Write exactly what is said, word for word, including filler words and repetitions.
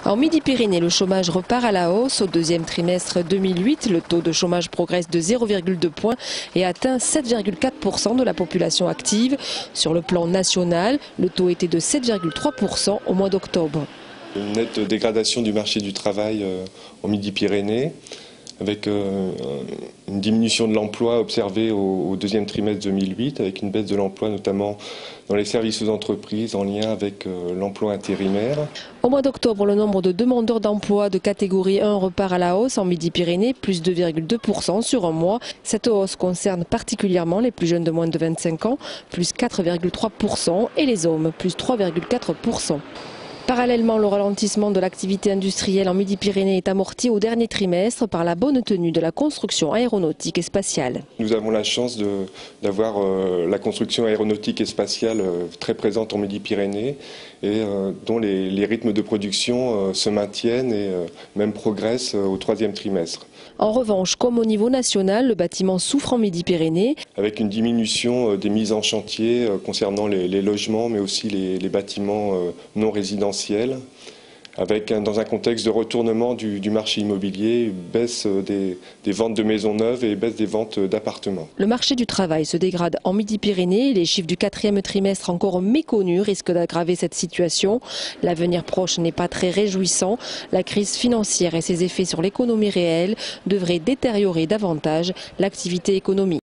En Midi-Pyrénées, le chômage repart à la hausse. Au deuxième trimestre deux mille huit, le taux de chômage progresse de zéro virgule deux points et atteint sept virgule quatre pour cent de la population active. Sur le plan national, le taux était de sept virgule trois pour cent au mois d'octobre. Une nette dégradation du marché du travail en Midi-Pyrénées, avec une diminution de l'emploi observée au deuxième trimestre deux mille huit, avec une baisse de l'emploi notamment dans les services aux entreprises en lien avec l'emploi intérimaire. Au mois d'octobre, le nombre de demandeurs d'emploi de catégorie un repart à la hausse en Midi-Pyrénées, plus deux virgule deux pour cent sur un mois. Cette hausse concerne particulièrement les plus jeunes de moins de vingt-cinq ans, plus quatre virgule trois pour cent, et les hommes, plus trois virgule quatre pour cent. Parallèlement, le ralentissement de l'activité industrielle en Midi-Pyrénées est amorti au dernier trimestre par la bonne tenue de la construction aéronautique et spatiale. Nous avons la chance d'avoir euh, la construction aéronautique et spatiale euh, très présente en Midi-Pyrénées et euh, dont les, les rythmes de production euh, se maintiennent et euh, même progressent euh, au troisième trimestre. En revanche, comme au niveau national, le bâtiment souffre en Midi-Pyrénées. Avec une diminution euh, des mises en chantier euh, concernant les, les logements mais aussi les, les bâtiments euh, non résidentiels. Avec un, dans un contexte de retournement du, du marché immobilier, baisse des, des ventes de maisons neuves et baisse des ventes d'appartements. Le marché du travail se dégrade en Midi-Pyrénées. Les chiffres du quatrième trimestre encore méconnus risquent d'aggraver cette situation. L'avenir proche n'est pas très réjouissant. La crise financière et ses effets sur l'économie réelle devraient détériorer davantage l'activité économique.